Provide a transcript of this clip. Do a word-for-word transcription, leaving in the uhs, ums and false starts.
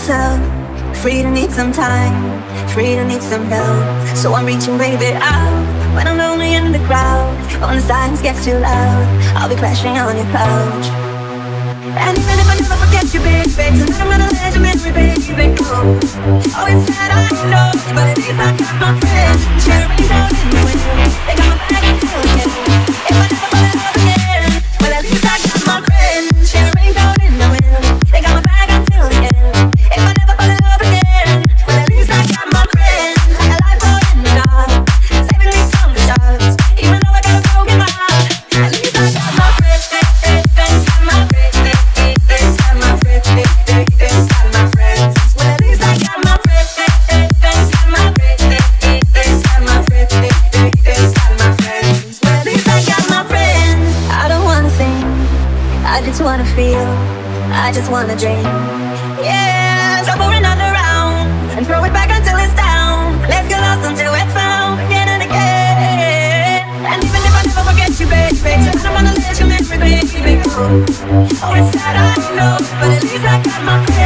myself, free to need some time, free to need some help. So I'm reaching, baby, out when I'm lonely in the crowd. When the silence gets too loud, I'll be crashing on your couch. And even if I never forget you, baby, tonight I'm gonna let your memory, baby, go. Oh, it's sad, I know, but at least I got my friends cheering down in the wind. They got my back until the end. If I never fall in love again, well, at least I got my friends cheering down in the wind. They got my back until the end. If I never fall in love again, well, at least I got my friends. A life out in the dark, saving me from the sharks. Even though I got a broken heart, at least I got my friends. Got my friends. Got my friends. Got my friends. Well, at least I got my friends. Got my friends. Got my friends. Got my friends. Well, at least I got my friends. I don't wanna sing, I just wanna feel, I just wanna dream. Yeah, so for another round and throw it back until it's down. Let's get lost until it's found again and again. And even if I never forget you, baby, tonight I'm gonna let your memory, baby, go. Oh, it's sad, I know, but at least I got my friends.